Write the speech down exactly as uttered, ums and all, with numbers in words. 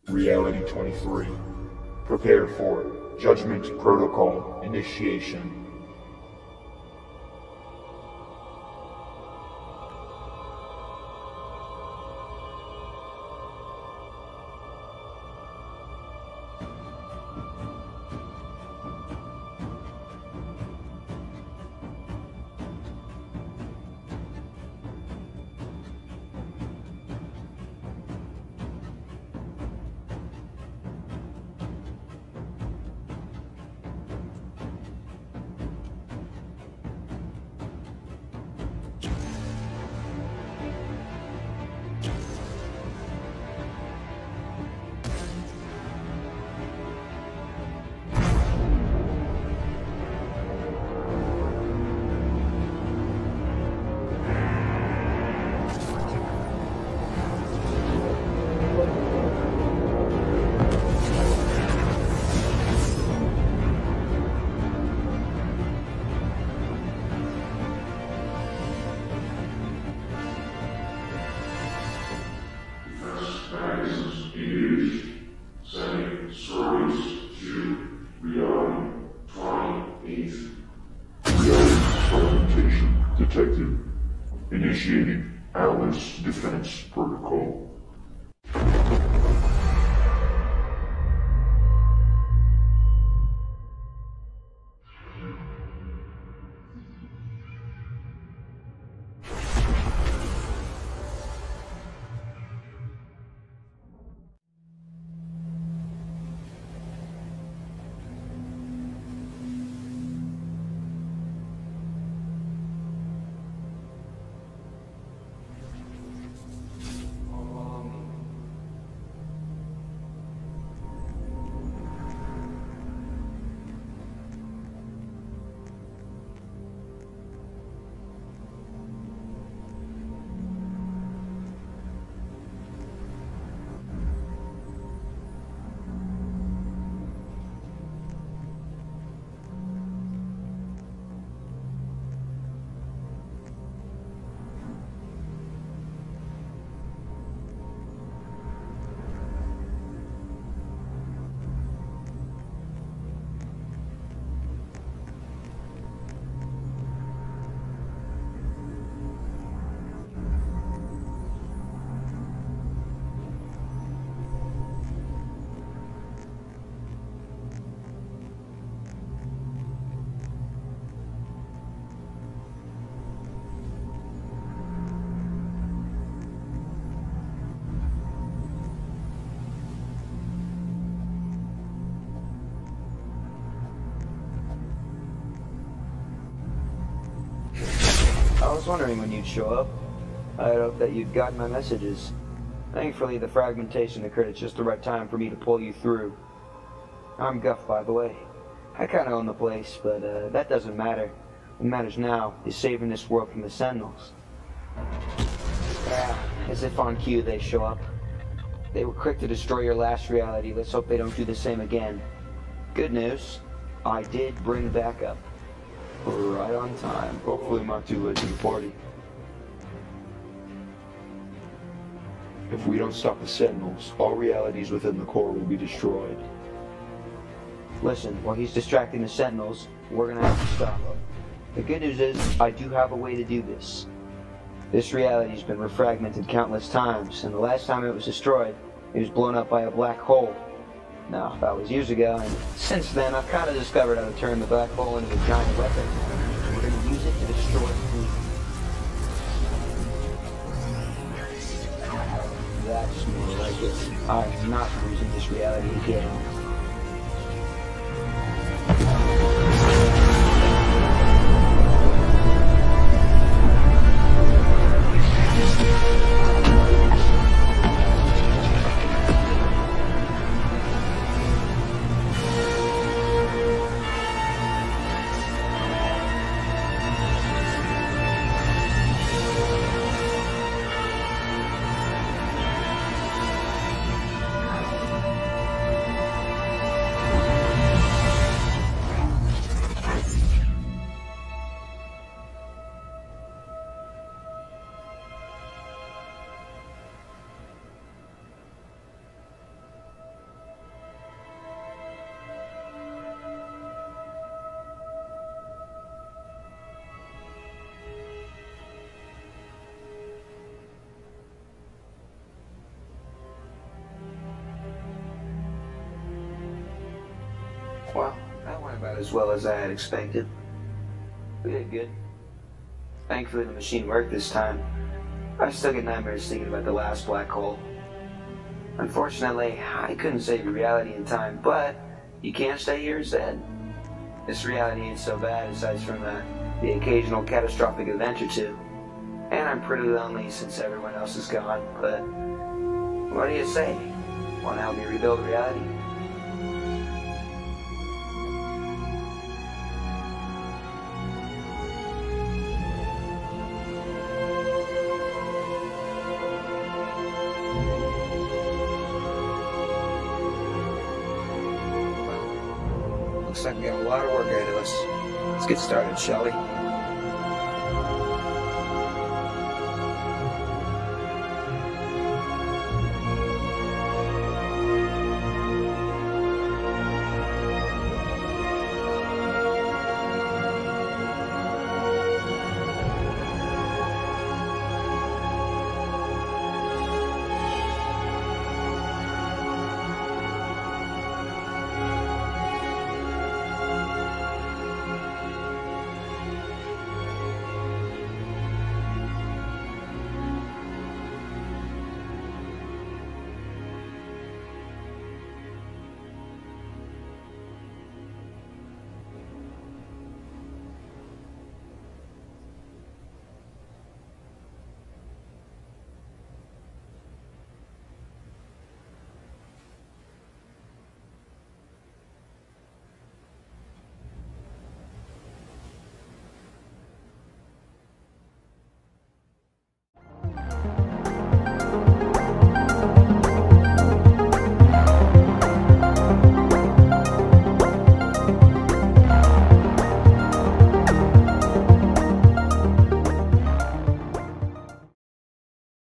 Reality twenty-three. Prepare for Judgment Protocol initiation. Sending stories to reality twenty-eight. Reality fragmentation detected. Initiating Alice Defense Protocol. I was wondering when you'd show up. I had hoped that you'd gotten my messages. Thankfully, the fragmentation occurred at just the right time for me to pull you through. I'm Guff, by the way. I kinda own the place, but uh, that doesn't matter. What matters now is saving this world from the Sentinels. Ah, as if on cue they show up. They were quick to destroy your last reality. Let's hope they don't do the same again. Good news, I did bring backup. Right on time. Hopefully I'm not too late to the party. If we don't stop the Sentinels, all realities within the core will be destroyed. Listen, while he's distracting the Sentinels, we're gonna have to stop him. The good news is, I do have a way to do this. This reality's been refragmented countless times, and the last time it was destroyed, it was blown up by a black hole. Now, that was years ago, and since then, I've kind of discovered how to turn the black hole into a giant weapon. We're going to use it to destroy fleet. That's more like it. I'm not losing this reality again. Well, that went about as well as I had expected. We did good. Thankfully the machine worked this time. I still get nightmares thinking about the last black hole. Unfortunately, I couldn't save your reality in time, but you can't stay here instead. This reality ain't so bad aside from the, the occasional catastrophic event or two. And I'm pretty lonely since everyone else is gone, but what do you say? Want to help me rebuild reality? Looks like we got a lot of work ahead of us. Let's get started, shall we?